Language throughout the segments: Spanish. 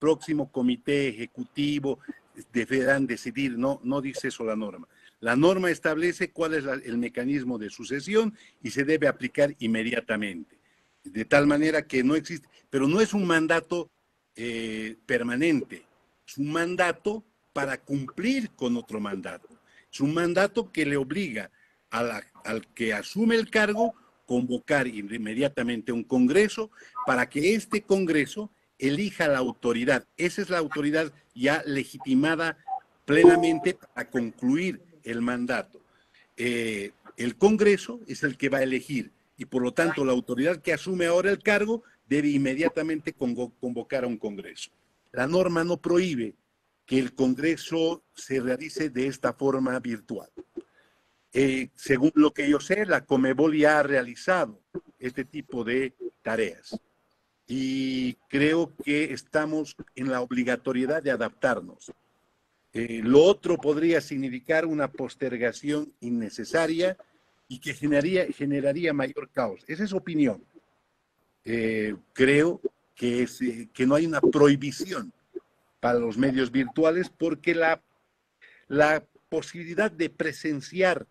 próximo comité ejecutivo deberán decidir, no, no dice eso la norma. La norma establece cuál es el mecanismo de sucesión y se debe aplicar inmediatamente. De tal manera que no existe, pero no es un mandato permanente, es un mandato para cumplir con otro mandato. Es un mandato que le obliga al que asume el cargo convocar inmediatamente un congreso para que este congreso elija la autoridad. Esa es la autoridad ya legitimada plenamente para concluir el mandato. El congreso es el que va a elegir y por lo tanto la autoridad que asume ahora el cargo debe inmediatamente convocar a un congreso. La norma no prohíbe que el congreso se realice de esta forma virtual. Según lo que yo sé, la Conmebol ya ha realizado este tipo de tareas y creo que estamos en la obligatoriedad de adaptarnos. Lo otro podría significar una postergación innecesaria y que generaría mayor caos. Esa es opinión. Creo que no hay una prohibición para los medios virtuales porque la posibilidad de presenciar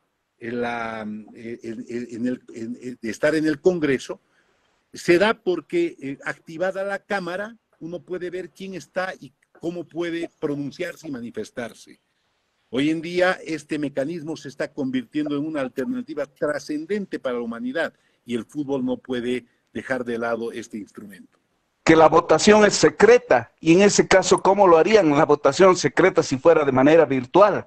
de estar en el Congreso se da porque activada la cámara uno puede ver quién está y cómo puede pronunciarse y manifestarse. Hoy en día este mecanismo se está convirtiendo en una alternativa trascendente para la humanidad y el fútbol no puede dejar de lado este instrumento. Que la votación es secreta y en ese caso, ¿cómo lo harían la votación secreta si fuera de manera virtual?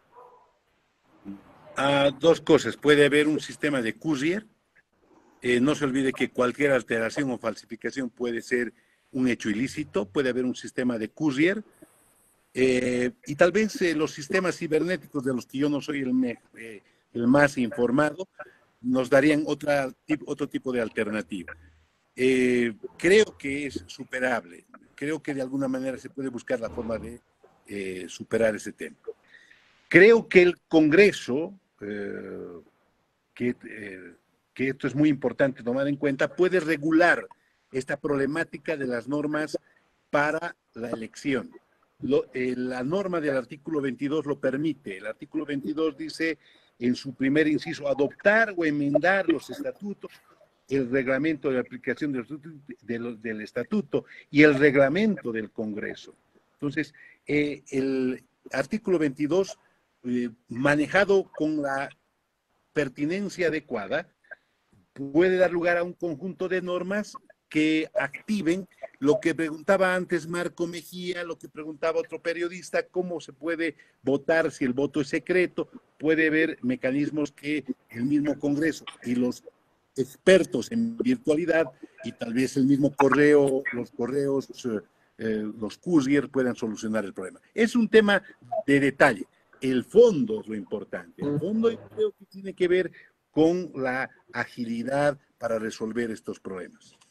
Dos cosas. Puede haber un sistema de courier. No se olvide que cualquier alteración o falsificación puede ser un hecho ilícito. Puede haber un sistema de courier. Y tal vez los sistemas cibernéticos de los que yo no soy el más informado nos darían otro tipo de alternativa. Creo que es superable. Creo que de alguna manera se puede buscar la forma de superar ese tema. Creo que el Congreso, que esto es muy importante tomar en cuenta, puede regular esta problemática de las normas para la elección. La norma del artículo 22 lo permite. El artículo 22 dice en su primer inciso, adoptar o enmendar los estatutos, el reglamento de aplicación del estatuto y el reglamento del Congreso. Entonces, el artículo 22, manejado con la pertinencia adecuada, puede dar lugar a un conjunto de normas que activen lo que preguntaba antes Marco Mejía, lo que preguntaba otro periodista, cómo se puede votar si el voto es secreto. Puede haber mecanismos que el mismo Congreso y los expertos en virtualidad y tal vez el mismo correo, los correos, los courier puedan solucionar el problema. Es un tema de detalle. El fondo es lo importante. El fondo creo que tiene que ver con la agilidad para resolver estos problemas.